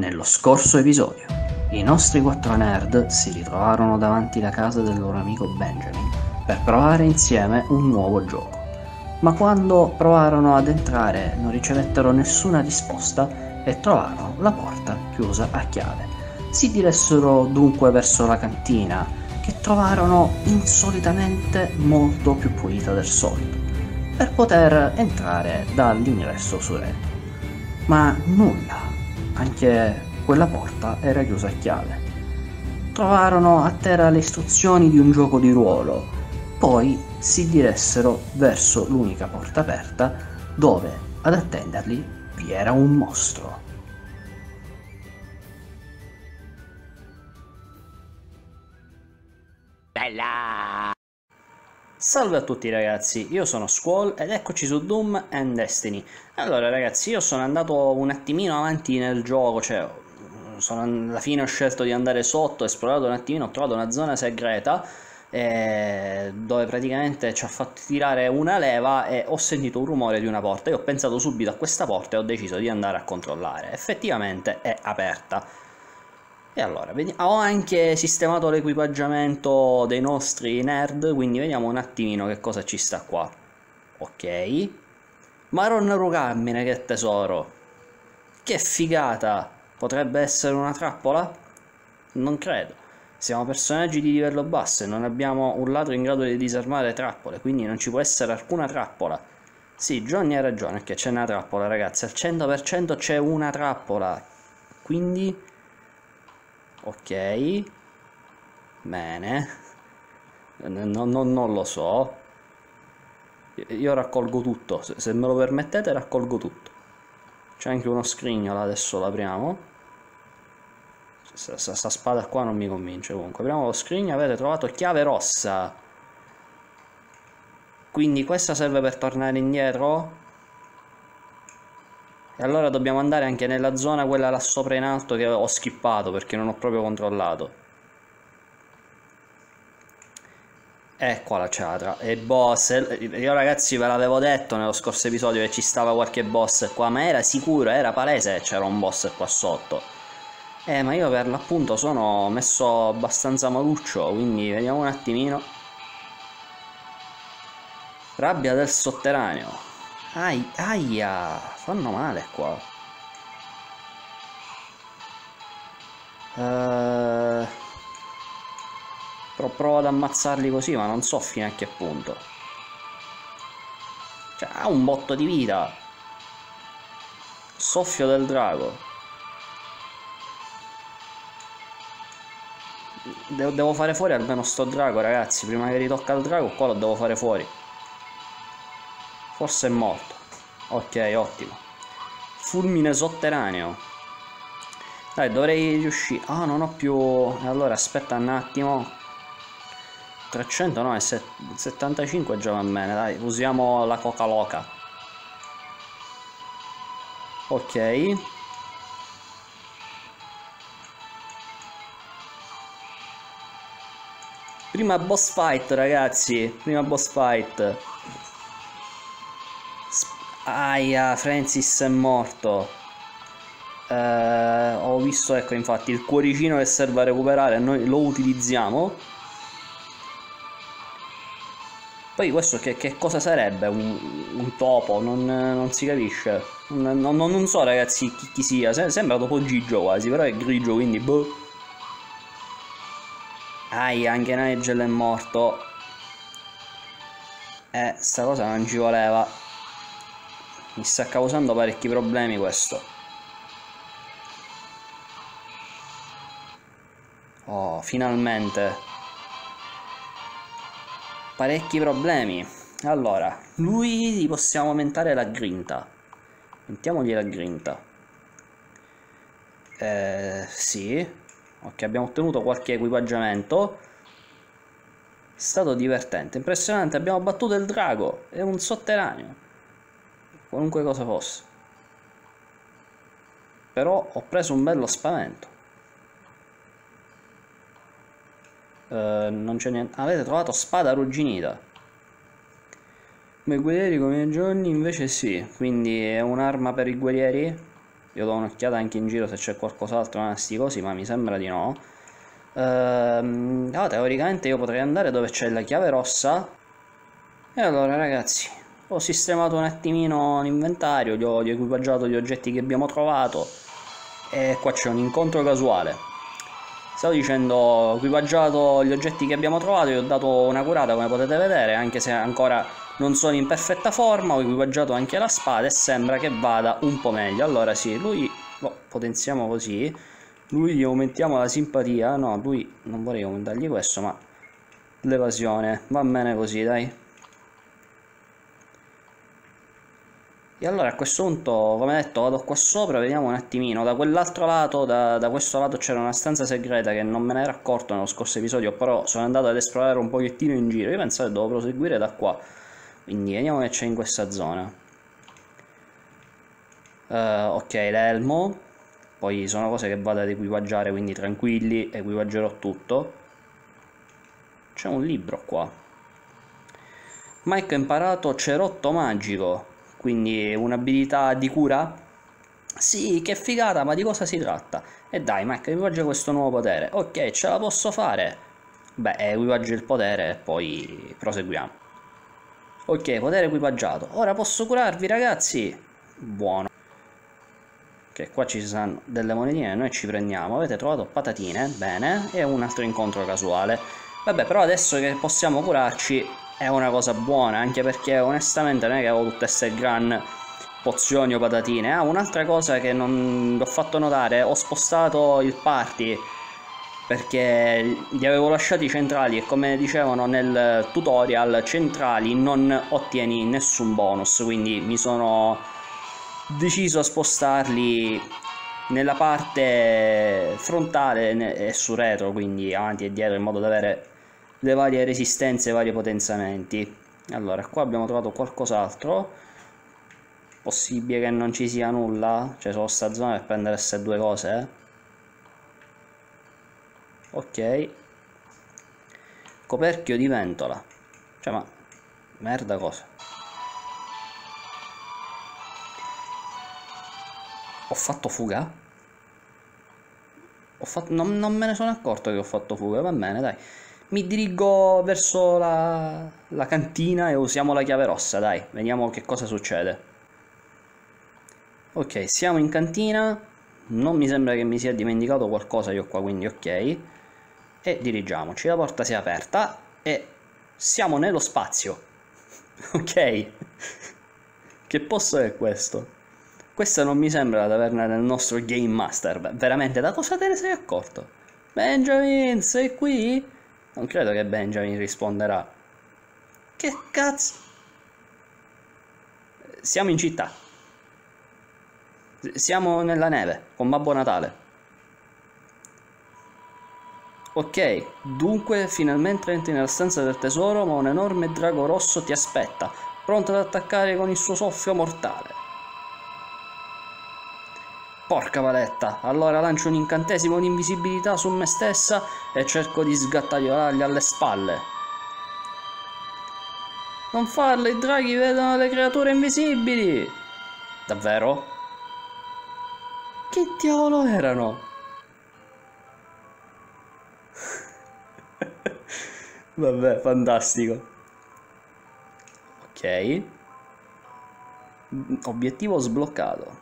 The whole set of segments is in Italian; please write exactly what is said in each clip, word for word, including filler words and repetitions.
Nello scorso episodio, i nostri quattro nerd si ritrovarono davanti la casa del loro amico Benjamin per provare insieme un nuovo gioco. Ma quando provarono ad entrare non ricevettero nessuna risposta e trovarono la porta chiusa a chiave. Si diressero dunque verso la cantina, che trovarono insolitamente molto più pulita del solito, per poter entrare dall'ingresso surretto. Ma nulla. Anche quella porta era chiusa a chiave. Trovarono a terra le istruzioni di un gioco di ruolo, poi si diressero verso l'unica porta aperta, dove ad attenderli vi era un mostro. Bella! Salve a tutti ragazzi, io sono Squall ed eccoci su Doom and Destiny. Allora ragazzi, io sono andato un attimino avanti nel gioco, cioè sono, alla fine ho scelto di andare sotto, ho esplorato un attimino, ho trovato una zona segreta eh, dove praticamente ci ha fatto tirare una leva e ho sentito un rumore di una porta. Io ho pensato subito a questa porta e ho deciso di andare a controllare. Effettivamente è aperta. E allora, ho anche sistemato l'equipaggiamento dei nostri nerd, quindi vediamo un attimino che cosa ci sta qua. Ok. Maron Rugamine, che tesoro. Che figata. Potrebbe essere una trappola? Non credo. Siamo personaggi di livello basso e non abbiamo un ladro in grado di disarmare trappole, quindi non ci può essere alcuna trappola. Sì, Johnny ha ragione, che c'è una trappola, ragazzi. Al cento per cento c'è una trappola. Quindi... ok, bene, non, non, non lo so, io raccolgo tutto, se, se me lo permettete raccolgo tutto. C'è anche uno scrigno là, adesso l'apriamo. Questa spada qua non mi convince. Comunque apriamo lo scrigno, avete trovato chiave rossa, quindi questa serve per tornare indietro. E allora dobbiamo andare anche nella zona quella là sopra in alto che ho skippato perché non ho proprio controllato. Ecco la ciatra. E boss. Io ragazzi ve l'avevo detto nello scorso episodio che ci stava qualche boss qua, ma era sicuro, era palese che c'era un boss qua sotto. Eh, ma io per l'appunto sono messo abbastanza maluccio, quindi vediamo un attimino. Rabbia del sotterraneo. Ai, aia, fanno male qua. Uh, provo ad ammazzarli così, ma non so fino a che punto. Cioè, ha un botto di vita. Soffio del drago. Devo, devo fare fuori almeno sto drago, ragazzi. Prima che ritocca il drago, qua lo devo fare fuori. Forse è morto. Ok, ottimo. Fulmine sotterraneo. Dai, dovrei riuscire. Ah, non ho più. Allora, aspetta un attimo. trecento no, è settantacinque già va bene. Dai, usiamo la coca loca. Ok. Prima boss fight, ragazzi. Prima boss fight. Aia, Francis è morto. eh, Ho visto, ecco, infatti il cuoricino che serve a recuperare, noi lo utilizziamo. Poi questo che, che cosa sarebbe? Un, un topo? Non, non si capisce. Non, non, non so ragazzi chi, chi sia. Sembra topo Gigio quasi, però è grigio, quindi boh. Aia, anche Nigel è morto. Eh, sta cosa non ci voleva. Mi sta causando parecchi problemi questo. Oh, finalmente. Parecchi problemi. Allora, lui gli possiamo aumentare la grinta. Mettiamogli la grinta. Eh, sì. Ok, abbiamo ottenuto qualche equipaggiamento. È stato divertente, impressionante. Abbiamo battuto il drago. È un sotterraneo. Qualunque cosa fosse. Però ho preso un bello spavento. Uh, non c'è niente. Avete trovato spada arrugginita. Come guerrieri come i giorni invece sì. Quindi è un'arma per i guerrieri. Io do un'occhiata anche in giro se c'è qualcos'altro in sti cosi, ma mi sembra di no. Ehm, allora, teoricamente io potrei andare dove c'è la chiave rossa. E allora ragazzi, ho sistemato un attimino l'inventario, gli ho, gli ho equipaggiato gli oggetti che abbiamo trovato. E qua c'è un incontro casuale. Stavo dicendo, ho equipaggiato gli oggetti che abbiamo trovato, gli ho dato una curata come potete vedere, anche se ancora non sono in perfetta forma, ho equipaggiato anche la spada e sembra che vada un po' meglio. Allora sì, lui, oh, potenziamo così, lui gli aumentiamo la simpatia, no, lui non vorrei aumentargli questo, ma l'evasione, va bene così, dai. E allora a questo punto, come detto, vado qua sopra, vediamo un attimino. Da quell'altro lato, da, da questo lato c'era una stanza segreta che non me ne ero accorto nello scorso episodio, però sono andato ad esplorare un pochettino in giro. Io pensavo che dovevo proseguire da qua. Quindi vediamo che c'è in questa zona. Uh, ok, l'elmo. Poi sono cose che vado ad equipaggiare, quindi tranquilli, equipaggerò tutto. C'è un libro qua. Mike ha imparato cerotto magico. Quindi un'abilità di cura? Sì, che figata, ma di cosa si tratta? E dai, Mike, equipaggia questo nuovo potere. Ok, ce la posso fare? Beh, equipaggia il potere e poi proseguiamo. Ok, potere equipaggiato. Ora posso curarvi, ragazzi? Buono. Ok, qua ci saranno delle monetine, noi ci prendiamo. Avete trovato patatine, bene. E un altro incontro casuale. Vabbè, però adesso che possiamo curarci è una cosa buona, anche perché onestamente non è che avevo tutte queste gran pozioni o patatine. Ah, un'altra cosa che non vi ho fatto notare, ho spostato il party perché li avevo lasciati centrali e come dicevano nel tutorial, centrali non ottieni nessun bonus, quindi mi sono deciso a spostarli nella parte frontale e su retro, quindi avanti e dietro, in modo da avere le varie resistenze e i vari potenziamenti. Allora, qua abbiamo trovato qualcos'altro. Possibile che non ci sia nulla? Cioè, solo sta zona per prendere queste due cose, eh? Ok. Coperchio di ventola. Cioè, ma... merda cosa. Ho fatto fuga? Ho fatto... non, non me ne sono accorto che ho fatto fuga, va bene, dai. Mi dirigo verso la, la cantina e usiamo la chiave rossa, dai, vediamo che cosa succede. Ok, siamo in cantina, non mi sembra che mi sia dimenticato qualcosa io qua, quindi ok. E dirigiamoci, la porta si è aperta e siamo nello spazio. Ok, che posto è questo? Questa non mi sembra la taverna del nostro Game Master, beh, veramente, da cosa te ne sei accorto? Benjamin, sei qui? Non credo che Benjamin risponderà. Che cazzo? Siamo in città. Siamo nella neve, con Babbo Natale. Ok, dunque finalmente entri nella stanza del tesoro, ma un enorme drago rosso ti aspetta, pronto ad attaccare con il suo soffio mortale. Porca paletta, allora lancio un incantesimo di invisibilità su me stessa e cerco di sgattaiolargli alle spalle. Non farlo, i draghi vedono le creature invisibili! Davvero? Che diavolo erano? Vabbè, fantastico. Ok. Obiettivo sbloccato.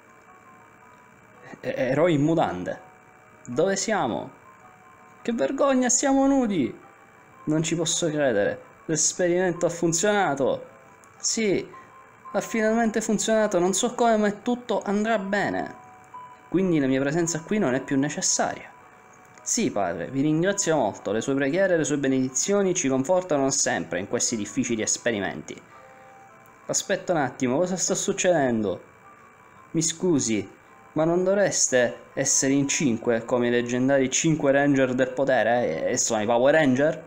Eroi in mutande. Dove siamo? Che vergogna, siamo nudi! Non ci posso credere. L'esperimento ha funzionato. Sì, ha finalmente funzionato. Non so come, ma tutto andrà bene. Quindi la mia presenza qui non è più necessaria. Sì, padre, vi ringrazio molto. Le sue preghiere e le sue benedizioni ci confortano sempre in questi difficili esperimenti. Aspetta un attimo, cosa sta succedendo? Mi scusi, ma non dovreste essere in cinque come i leggendari cinque Ranger del potere? E sono i Power Ranger?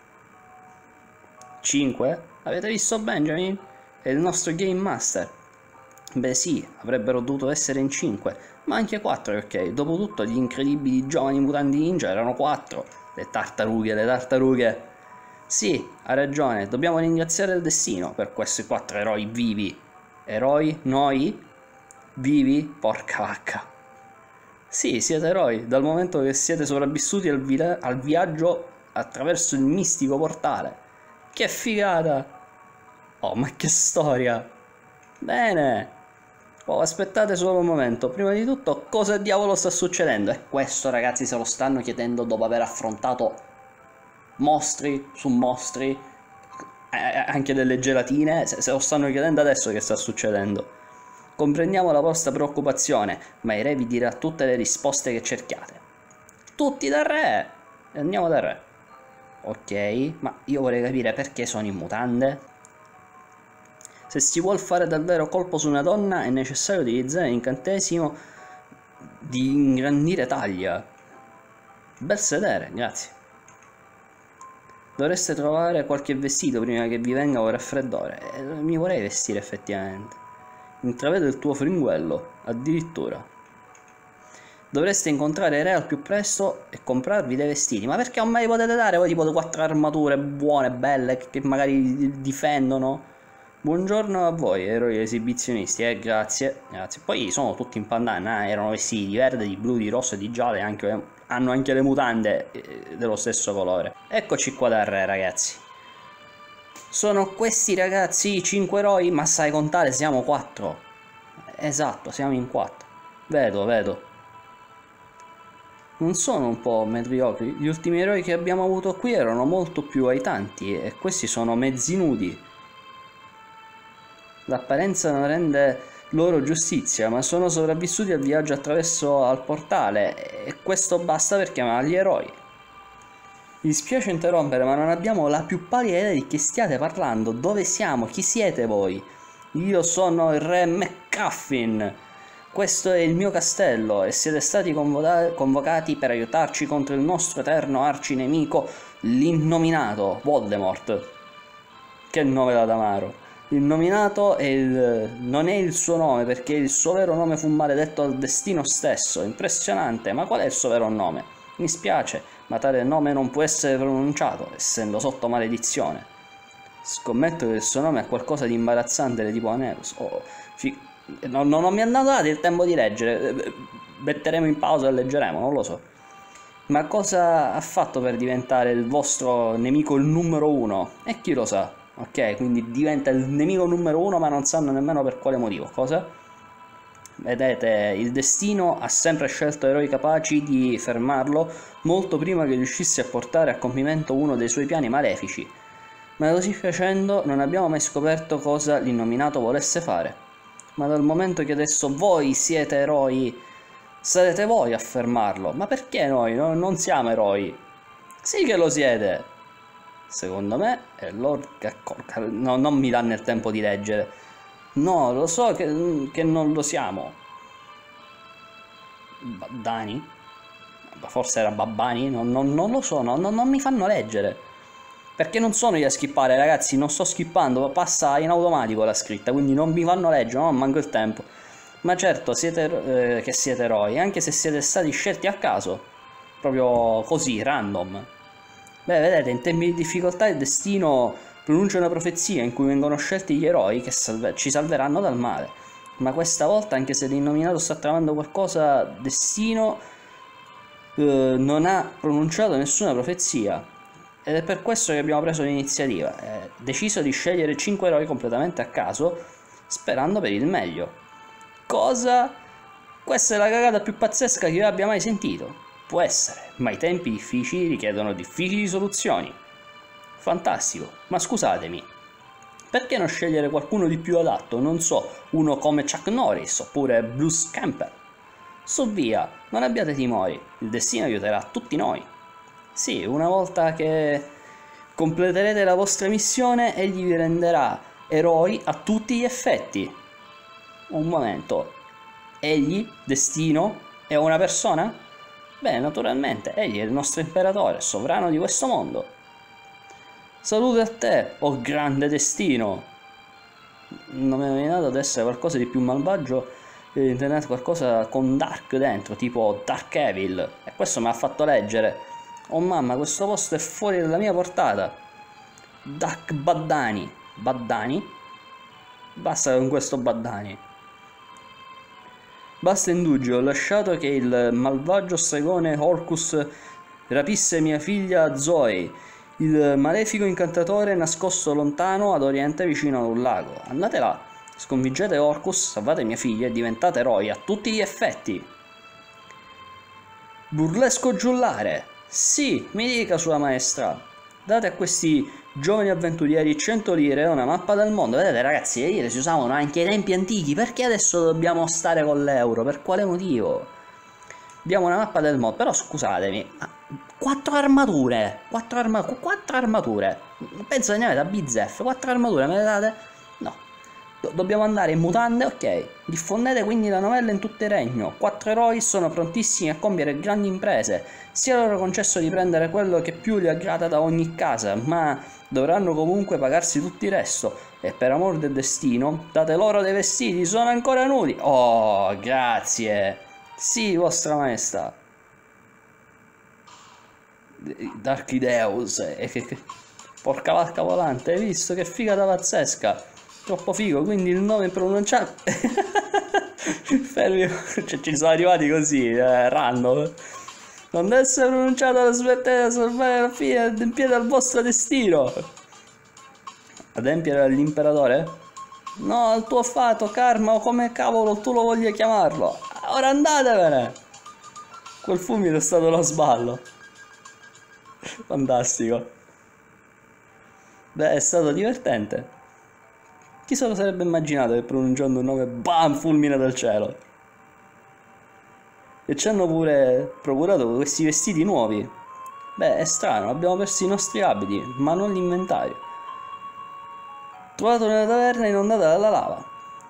cinque? Avete visto Benjamin? È il nostro Game Master. Beh sì, avrebbero dovuto essere in cinque, ma anche quattro, ok. Dopotutto gli incredibili giovani mutanti ninja erano quattro. Le tartarughe, le tartarughe. Sì, ha ragione, dobbiamo ringraziare il destino per questi quattro eroi vivi. Eroi? Noi? Vivi? Porca vacca. Sì, siete eroi, dal momento che siete sopravvissuti al, vila- al viaggio attraverso il mistico portale. Che figata! Oh, ma che storia! Bene! Oh, aspettate solo un momento. Prima di tutto, cosa diavolo sta succedendo? E questo, ragazzi, se lo stanno chiedendo dopo aver affrontato mostri su mostri, eh, anche delle gelatine, se, se lo stanno chiedendo adesso che sta succedendo. Comprendiamo la vostra preoccupazione, ma il re vi dirà tutte le risposte che cerchiate. Tutti dal re! Andiamo dal re. Ok, ma io vorrei capire perché sono in mutande. Se si vuol fare davvero colpo su una donna è necessario utilizzare l'incantesimo di ingrandire taglia. Bel sedere, grazie. Dovreste trovare qualche vestito prima che vi venga un raffreddore. Eh, mi vorrei vestire effettivamente. Intravedo il tuo fringuello, addirittura. Dovreste incontrare il re al più presto e comprarvi dei vestiti. Ma perché non me li potete dare voi tipo quattro armature buone, belle, che magari difendono? Buongiorno a voi, eroi esibizionisti, eh, grazie, grazie. Poi sono tutti in bandana, eh, erano vestiti di verde, di blu, di rosso e di giallo, e anche, hanno anche le mutande eh, dello stesso colore. Eccoci qua dal re, ragazzi. Sono questi ragazzi i cinque eroi, ma sai contare, siamo quattro. Esatto, siamo in quattro. Vedo, vedo. Non sono un po' mediocri? Gli ultimi eroi che abbiamo avuto qui erano molto più aitanti e questi sono mezzi nudi. L'apparenza non rende loro giustizia, ma sono sopravvissuti al viaggio attraverso al portale e questo basta per chiamarli eroi. Mi dispiace interrompere, ma non abbiamo la più pallida idea di che stiate parlando. Dove siamo? Chi siete voi? Io sono il re McCuffin. Questo è il mio castello e siete stati convocati per aiutarci contro il nostro eterno arcinemico, l'innominato Voldemort. Che nome da Damaro. Il nominato è il... non è il suo nome perché il suo vero nome fu maledetto dal destino stesso. Impressionante, ma qual è il suo vero nome? Mi spiace, ma tale nome non può essere pronunciato, essendo sotto maledizione. Scommetto che il suo nome è qualcosa di imbarazzante del tipo Anerus. Oh, fi... non, non mi hanno dato il tempo di leggere. Metteremo in pausa e leggeremo, non lo so. Ma cosa ha fatto per diventare il vostro nemico il numero uno? E chi lo sa? Ok, quindi diventa il nemico numero uno, ma non sanno nemmeno per quale motivo. Cosa? Vedete, il destino ha sempre scelto eroi capaci di fermarlo molto prima che riuscisse a portare a compimento uno dei suoi piani malefici. Ma così facendo non abbiamo mai scoperto cosa l'innominato volesse fare. Ma dal momento che adesso voi siete eroi, sarete voi a fermarlo. Ma perché noi? No, non siamo eroi. Sì che lo siete. Secondo me è Lord Caccorca. No, non mi danno il tempo di leggere. No, lo so che, che non lo siamo. Baddani? Forse era Babbani? Non, non, non lo so, no, non, non mi fanno leggere. Perché non sono io a skippare, ragazzi, non sto skippando, passa in automatico la scritta, quindi non mi fanno leggere, non manco il tempo. Ma certo, siete eh, che siete eroi, anche se siete stati scelti a caso. Proprio così, random. Beh, vedete, in tempi di difficoltà il destino pronuncia una profezia in cui vengono scelti gli eroi che salve ci salveranno dal male. Ma questa volta, anche se l'innominato sta tramando qualcosa, destino eh, non ha pronunciato nessuna profezia. Ed è per questo che abbiamo preso l'iniziativa. È deciso di scegliere cinque eroi completamente a caso, sperando per il meglio. Cosa? Questa è la cagata più pazzesca che io abbia mai sentito. Può essere, ma i tempi difficili richiedono difficili soluzioni. Fantastico, ma scusatemi, perché non scegliere qualcuno di più adatto? Non so, uno come Chuck Norris oppure Bruce Campbell. Su via, non abbiate timori, il destino aiuterà tutti noi. Sì, una volta che completerete la vostra missione, egli vi renderà eroi a tutti gli effetti. Un momento, egli, destino, è una persona? Beh, naturalmente, egli è il nostro imperatore, sovrano di questo mondo. Salute a te, oh grande destino! Non mi è nominato ad essere qualcosa di più malvagio, eh, intendete qualcosa con Dark dentro, tipo Dark Evil. E questo mi ha fatto leggere. Oh mamma, questo posto è fuori dalla mia portata. Dark Baddani. Baddani? Basta con questo Baddani. Basta indugio, ho lasciato che il malvagio stregone Orcus rapisse mia figlia Zoe. Il malefico incantatore nascosto lontano ad oriente vicino ad un lago. Andate là, sconfiggete Orcus, salvate mia figlia e diventate eroi a tutti gli effetti. Burlesco giullare. Sì, mi dica sua maestra. Date a questi giovani avventurieri cento lire e una mappa del mondo. Vedete ragazzi, le lire si usavano anche ai tempi antichi. Perché adesso dobbiamo stare con l'euro? Per quale motivo? Diamo una mappa del mondo. Però scusatemi, quattro armature. Quattro, arma quattro armature. Penso che ne avete a bizzeffe. Quattro armature me le date? No. Do dobbiamo andare in mutande? Ok. Diffondete quindi la novella in tutto il regno. Quattro eroi sono prontissimi a compiere grandi imprese. Sia loro concesso di prendere quello che più li aggrada da ogni casa, ma dovranno comunque pagarsi tutto il resto. E per amor del destino, date loro dei vestiti, sono ancora nudi. Oh, grazie. Sì, vostra maestà. Darkideus. E che, che... Porca vacca volante, hai visto? Che figata pazzesca. Troppo figo, quindi il nome pronunciato. Fermi, cioè, ci sono arrivati così, eh, random. Non deve essere pronunciato alla smettete di salvare la fine, adempiete al vostro destino. Adempiere all'imperatore? No, al tuo fato, karma o come cavolo tu lo voglia chiamarlo. Ora andatevene. Quel fulmine è stato uno sballo. Fantastico. Beh, è stato divertente. Chi se lo sarebbe immaginato che pronunciando un nome, bam, fulmine dal cielo. E ci hanno pure procurato questi vestiti nuovi. Beh, è strano, abbiamo perso i nostri abiti, ma non l'inventario. Trovato nella taverna inondata dalla lava.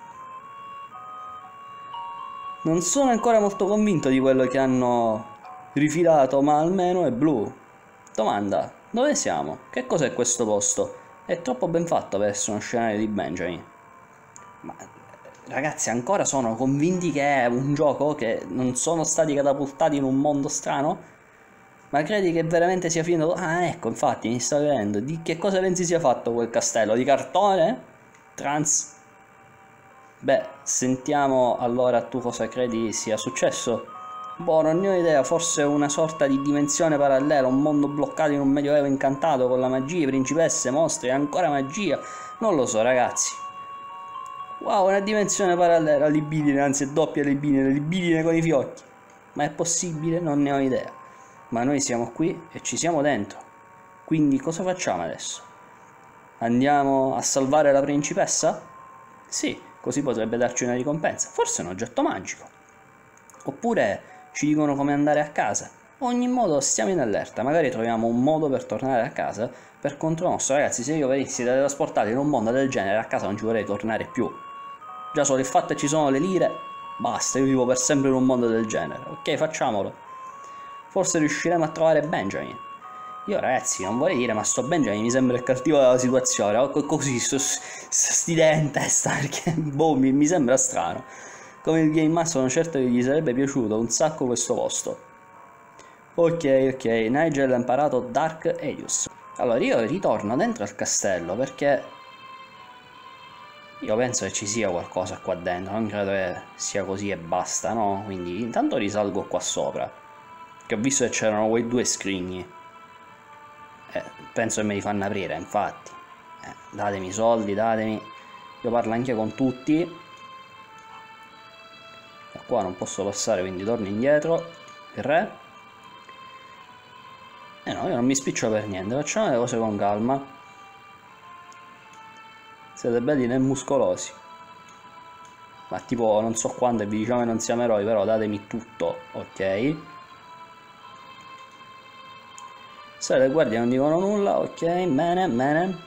Non sono ancora molto convinto di quello che hanno rifilato, ma almeno è blu. Domanda, dove siamo? Che cos'è questo posto? È troppo ben fatto per essere uno scenario di Benjamin. Ma ragazzi, ancora sono convinti che è un gioco, che non sono stati catapultati in un mondo strano? Ma credi che veramente sia finito? Ah, ecco, infatti, mi sta vedendo. Di che cosa pensi sia fatto quel castello? Di cartone? Trans? Beh, sentiamo allora tu cosa credi sia successo. Boh, non ne ho idea, forse una sorta di dimensione parallela, un mondo bloccato in un medioevo incantato con la magia, principesse, mostri e ancora magia. Non lo so, ragazzi. Wow, una dimensione parallela, libidine, anzi è doppia libidine, libidine con i fiocchi. Ma è possibile? Non ne ho idea. Ma noi siamo qui e ci siamo dentro. Quindi cosa facciamo adesso? Andiamo a salvare la principessa? Sì, così potrebbe darci una ricompensa. Forse un oggetto magico. Oppure ci dicono come andare a casa. Ogni modo stiamo in allerta, magari troviamo un modo per tornare a casa per conto nostro. Ragazzi, se io venissi trasportato in un mondo del genere, a casa non ci vorrei tornare più. Già solo il fatto che ci sono le lire, basta, io vivo per sempre in un mondo del genere. Ok, facciamolo. Forse riusciremo a trovare Benjamin. Io ragazzi non vorrei dire, ma sto Benjamin mi sembra il cattivo della situazione. Così, sti idee in testa, perché boh, mi, mi sembra strano. Come il Game Master sono certo che gli sarebbe piaciuto un sacco questo posto. Ok, ok, Nigel ha imparato Dark Aegis. Allora io ritorno dentro al castello perché io penso che ci sia qualcosa qua dentro, non credo che sia così e basta, no? Quindi intanto risalgo qua sopra, che ho visto che c'erano quei due scrigni. Eh, penso che me li fanno aprire, infatti. Eh, datemi i soldi, datemi. Io parlo anche con tutti. Da qua non posso passare, quindi torno indietro. Il re. Eh no, io non mi spiccio per niente, facciamo le cose con calma. Siete belli e muscolosi. Ma tipo, non so quando e vi diciamo che non siamo eroi, però datemi tutto, ok? Se le guardie non dicono nulla, ok, bene, bene.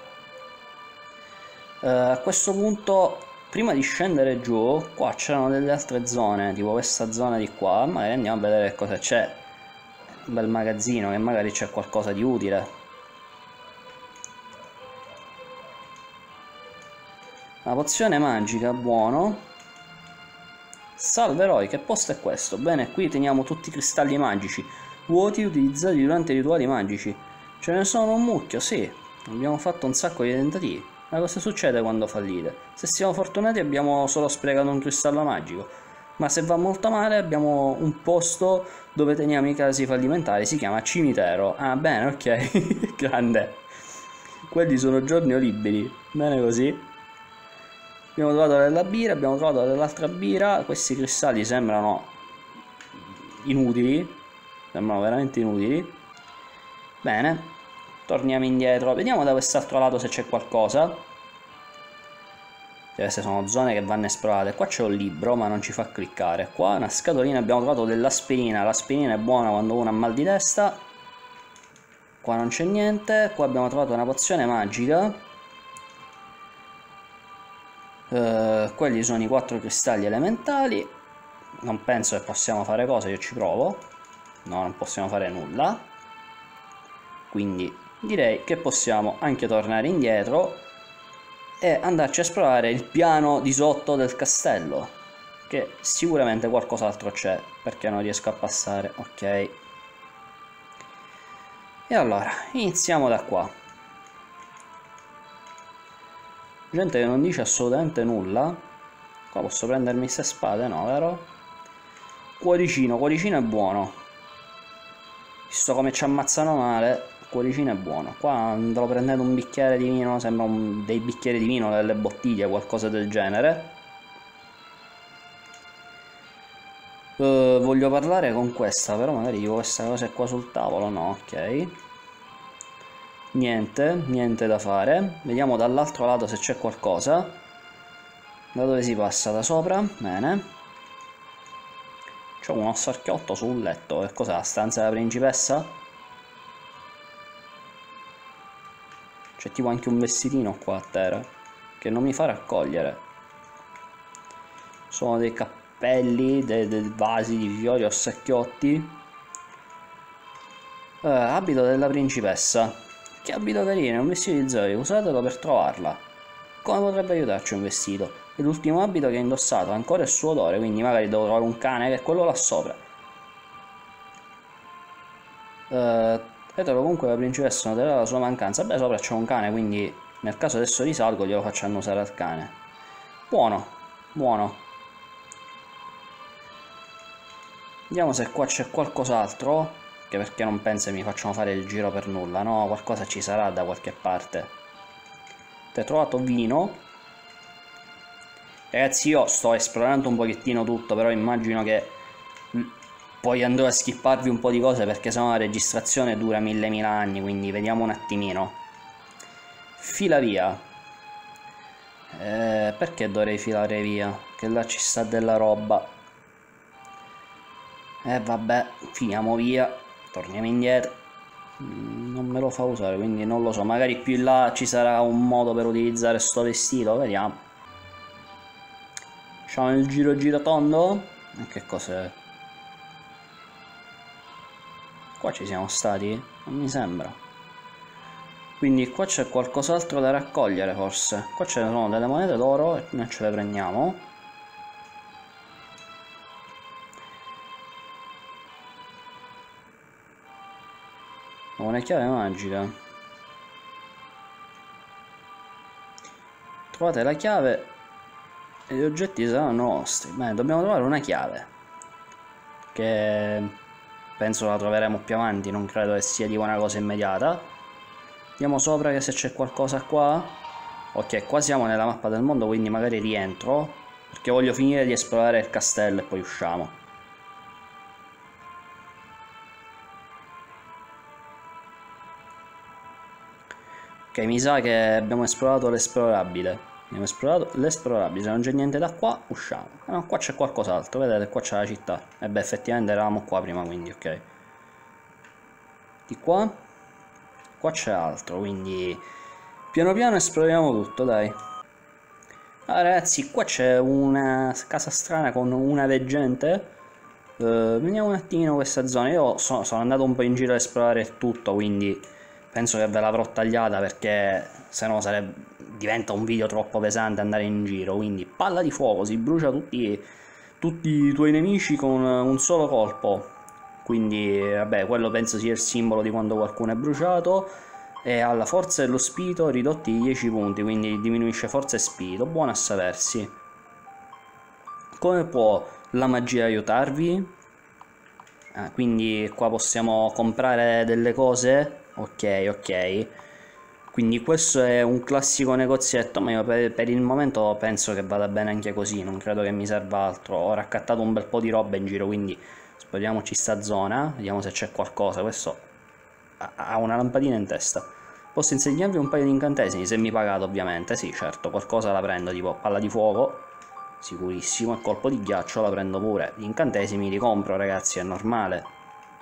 Uh, a questo punto, prima di scendere giù, qua c'erano delle altre zone, tipo questa zona di qua, magari andiamo a vedere cosa c'è. Un bel magazzino, che magari c'è qualcosa di utile. Una pozione magica, buono. Salve eroi, che posto è questo? Bene, qui teniamo tutti i cristalli magici vuoti utilizzati durante i rituali magici. Ce ne sono un mucchio, sì. Abbiamo fatto un sacco di tentativi. Ma cosa succede quando fallite? Se siamo fortunati abbiamo solo sprecato un cristallo magico. ma se va molto male abbiamo un posto dove teniamo i casi fallimentari, si chiama cimitero. Ah, bene, ok. Grande. Quelli sono giorni liberi, bene così. Abbiamo trovato della birra, abbiamo trovato dell'altra birra. Questi cristalli sembrano inutili, sembrano veramente inutili. Bene, torniamo indietro, vediamo da quest'altro lato se c'è qualcosa. Queste sono zone che vanno esplorate. Qua c'è un libro ma non ci fa cliccare. Qua una scatolina, abbiamo trovato dell'aspirina. L'aspirina è buona quando uno ha mal di testa. Qua non c'è niente. Qua abbiamo trovato una pozione magica. Uh, quelli sono i quattro cristalli elementali. Non penso che possiamo fare cose, io ci provo. No, non possiamo fare nulla. Quindi direi che possiamo anche tornare indietro e andarci a esplorare il piano di sotto del castello, che sicuramente qualcos'altro c'è, perché non riesco a passare. Ok, e allora iniziamo da qua. Gente che non dice assolutamente nulla. Qua posso prendermi queste spade, no, vero? Cuoricino, cuoricino è buono, visto come ci ammazzano male. Cuoricino è buono. Qua andrò prendendo un bicchiere di vino, sembra un, dei bicchieri di vino, delle bottiglie, qualcosa del genere. Uh, voglio parlare con questa, però magari dico questa cosa è qua sul tavolo, no, ok. Niente, niente da fare. Vediamo dall'altro lato se c'è qualcosa. Da dove si passa? Da sopra? Bene. C'è uno sarchiotto sul letto. Che cos'è? La stanza della principessa? C'è tipo anche un vestitino qua a terra che non mi fa raccogliere. Sono dei cappelli, dei, dei vasi di fiori o sacchiotti. Eh, abito della principessa. Che abito carino, è un vestito di Zoe, usatelo per trovarla. Come potrebbe aiutarci un vestito? E l'ultimo abito che ha indossato ha ancora il suo odore, quindi magari devo trovare un cane che è quello là sopra. Eh... Vedrò comunque la principessa noterà la sua mancanza. Beh, sopra c'è un cane, quindi nel caso adesso risalgo glielo faccio annusare al cane. Buono, buono. Vediamo se qua c'è qualcos'altro, che perché non penso che mi facciano fare il giro per nulla, no? Qualcosa ci sarà da qualche parte. Ti ho trovato vino. Ragazzi, io sto esplorando un pochettino tutto, però immagino che poi andrò a skipparvi un po' di cose perché sennò la registrazione dura mille mila anni, quindi vediamo un attimino. Fila via. Eh, perché dovrei filare via? Che là ci sta della roba. E eh, vabbè, finiamo via. Torniamo indietro. Non me lo fa usare, quindi non lo so. Magari più in là ci sarà un modo per utilizzare sto vestito, vediamo. Facciamo il giro giro tondo. E che cos'è? Qua ci siamo stati? Non mi sembra. Quindi qua c'è qualcos'altro da raccogliere forse. Qua ce ne sono delle monete d'oro e noi ce le prendiamo. Ho una chiave magica. Trovate la chiave e gli oggetti saranno nostri. Bene, dobbiamo trovare una chiave che penso la troveremo più avanti, non credo che sia di una cosa immediata. Andiamo sopra che se c'è qualcosa qua. Ok, qua siamo nella mappa del mondo, quindi magari rientro, perché voglio finire di esplorare il castello e poi usciamo. Ok, mi sa che abbiamo esplorato l'esplorabile. Abbiamo esplorato l'esplorabile, se non c'è niente da qua, usciamo. Ah, no, qua c'è qualcos'altro, vedete, qua c'è la città. E beh, effettivamente eravamo qua prima, quindi ok. Di qua? Qua c'è altro, quindi piano piano esploriamo tutto, dai. Allora ragazzi, qua c'è una casa strana con una veggente. Uh, vediamo un attimino questa zona. Io sono, sono andato un po' in giro a esplorare tutto, quindi penso che ve l'avrò tagliata perché sennò sarebbe, diventa un video troppo pesante andare in giro. Quindi palla di fuoco, si brucia tutti, tutti i tuoi nemici con un solo colpo. Quindi vabbè, quello penso sia il simbolo di quando qualcuno è bruciato. E alla forza dello spirito ridotti di dieci punti, quindi diminuisce forza e spirito. Buono a sapersi. Come può la magia aiutarvi. Ah, quindi qua possiamo comprare delle cose. Ok, ok. Quindi questo è un classico negozietto, ma io per, per il momento penso che vada bene anche così, non credo che mi serva altro. Ho raccattato un bel po' di roba in giro, quindi esploriamoci sta zona, vediamo se c'è qualcosa. Questo ha, ha una lampadina in testa. Posso insegnarvi un paio di incantesimi, se mi pagate ovviamente. Sì, certo, qualcosa la prendo, tipo palla di fuoco, sicurissimo, e colpo di ghiaccio la prendo pure. Gli incantesimi li compro, ragazzi, è normale.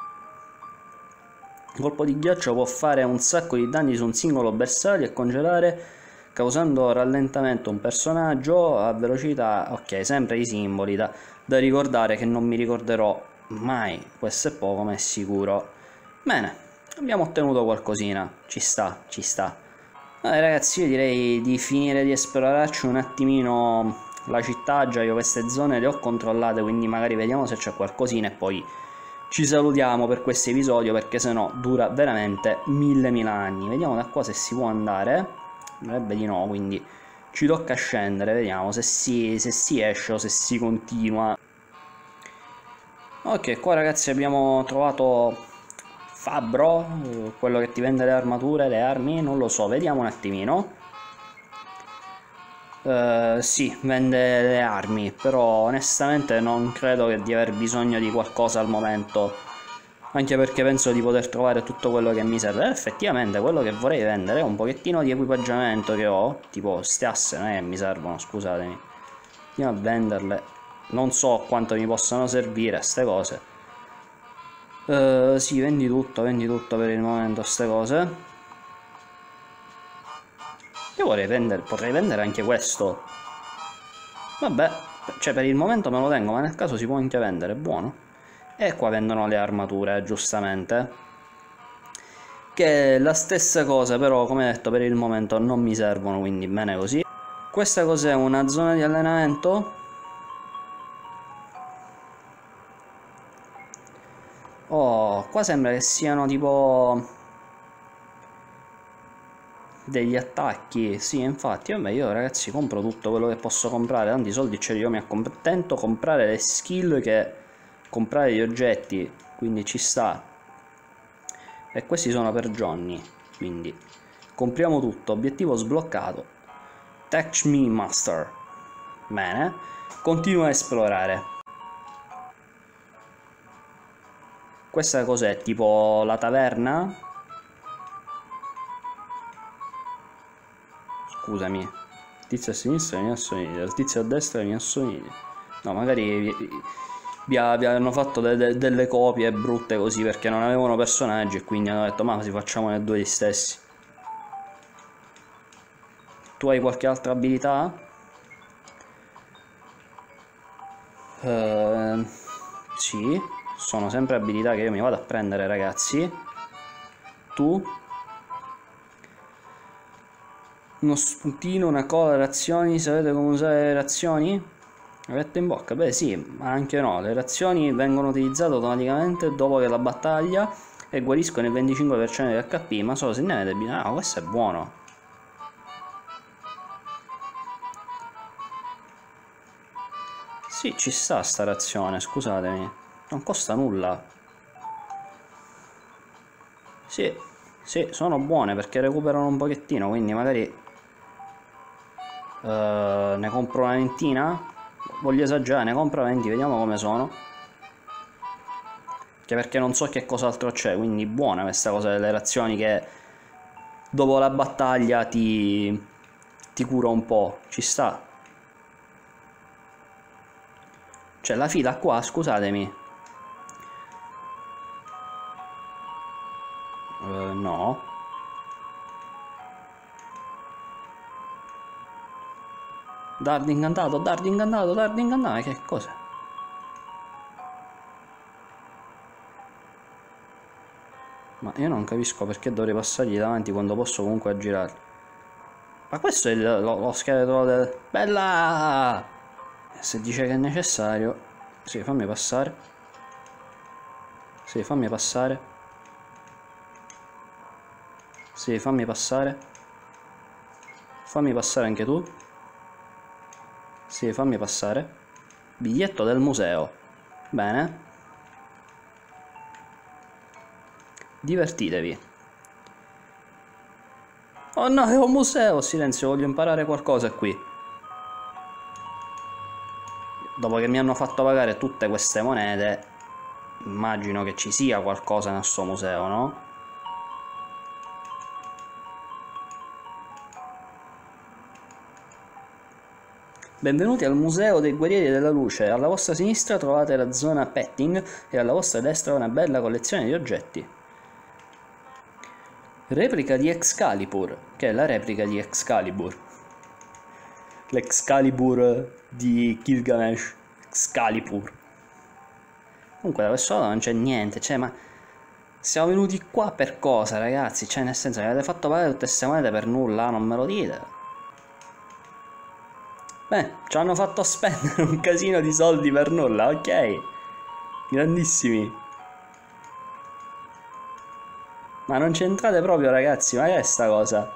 Il colpo di ghiaccio può fare un sacco di danni su un singolo bersaglio e congelare, causando rallentamento a un personaggio a velocità. Ok, sempre i simboli da, da ricordare, che non mi ricorderò mai. Questo è poco, ma è sicuro. Bene, abbiamo ottenuto qualcosina. Ci sta, ci sta. Vabbè, ragazzi, io direi di finire di esplorarci un attimino la città. Già io queste zone le ho controllate, quindi magari vediamo se c'è qualcosina e poi ci salutiamo per questo episodio, perché sennò dura veramente mille mila anni. Vediamo da qua se si può andare. Dovrebbe di no, quindi ci tocca scendere. Vediamo se si, se si esce o se si continua. Ok, qua ragazzi abbiamo trovato Fabbro, quello che ti vende le armature, le armi, non lo so, vediamo un attimino. Uh, sì, vende le armi, però onestamente non credo che di aver bisogno di qualcosa al momento, anche perché penso di poter trovare tutto quello che mi serve. Eh, effettivamente quello che vorrei vendere è un pochettino di equipaggiamento che ho, tipo ste asse non è che mi servono, scusatemi. Andiamo a venderle, non so quanto mi possano servire ste cose. Uh, sì, vendi tutto, vendi tutto per il momento ste cose. Io vorrei vendere, potrei vendere anche questo. Vabbè, cioè per il momento me lo tengo, ma nel caso si può anche vendere, buono. E qua vendono le armature, giustamente. Che è la stessa cosa, però come detto per il momento non mi servono, quindi bene così. Questa cos'è? Una zona di allenamento? Oh, qua sembra che siano tipo degli attacchi. Sì, infatti, vabbè, io ragazzi compro tutto quello che posso comprare, tanti soldi ce li ho, mi accontento comprare le skill che comprare gli oggetti, quindi ci sta. E questi sono per Johnny, quindi compriamo tutto. Obiettivo sbloccato. Touch me master. Bene, continua a esplorare. Questa cos'è? Tipo la taverna? Scusami, il tizio a sinistra mi assomiglia, il tizio a destra mi assomiglia. No, magari vi, vi, vi hanno fatto de, de, delle copie brutte così perché non avevano personaggi e quindi hanno detto ma si facciamone due gli stessi. Tu hai qualche altra abilità? Uh, sì, sono sempre abilità che io mi vado a prendere, ragazzi. Tu? Uno spuntino, una cola, reazioni, sapete come usare le reazioni? Avete in bocca? Beh sì, ma anche no, le reazioni vengono utilizzate automaticamente dopo che la battaglia e guariscono il venticinque per cento di H P, ma solo se ne avete bisogno. Ah, questo è buono. Sì, ci sta sta reazione, scusatemi. Non costa nulla. Sì, sì, sono buone perché recuperano un pochettino, quindi magari Uh, ne compro una ventina. Voglio esagerare, ne compro venti, vediamo come sono. Che perché non so che cos'altro c'è, quindi buona questa cosa delle reazioni che dopo la battaglia ti, ti cura un po', ci sta. C'è la fila qua, scusatemi. Uh, no. Dardo incantato, dardo incantato, dardo incantato, ma che cos'è? Ma io non capisco perché dovrei passargli davanti quando posso comunque aggirarli. Ma questo è il, lo, lo scheletro del... Bella! Se dice che è necessario... Sì, fammi passare. Sì, fammi passare. Sì, fammi passare. Fammi passare anche tu. Sì, fammi passare. Biglietto del museo. Bene. Divertitevi. Oh no, è un museo! Silenzio, voglio imparare qualcosa qui. Dopo che mi hanno fatto pagare tutte queste monete, immagino che ci sia qualcosa nel suo museo, no? Benvenuti al Museo dei Guerrieri della Luce. Alla vostra sinistra trovate la zona petting e alla vostra destra una bella collezione di oggetti. Replica di Excalibur, che è la replica di Excalibur. L'Excalibur di Gilgamesh. Excalibur. Comunque da questo lato non c'è niente, cioè, ma siamo venuti qua per cosa, ragazzi? Cioè, nel senso, mi avete fatto pagare tutte queste monete per nulla, non me lo dite? Beh, ci hanno fatto spendere un casino di soldi per nulla, ok? Grandissimi. Ma non c'entrate proprio, ragazzi, ma che è sta cosa?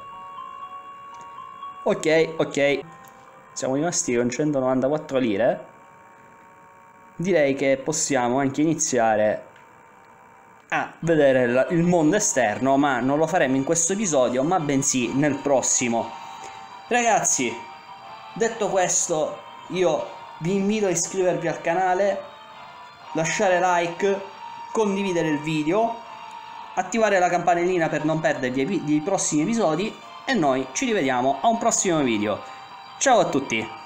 Ok, ok. Siamo rimasti con centonovantaquattro lire. Direi che possiamo anche iniziare a vedere il mondo esterno, ma non lo faremo in questo episodio, ma bensì nel prossimo. Ragazzi, detto questo, io vi invito a iscrivervi al canale, lasciare like, condividere il video, attivare la campanellina per non perdervi i prossimi episodi e noi ci rivediamo a un prossimo video. Ciao a tutti!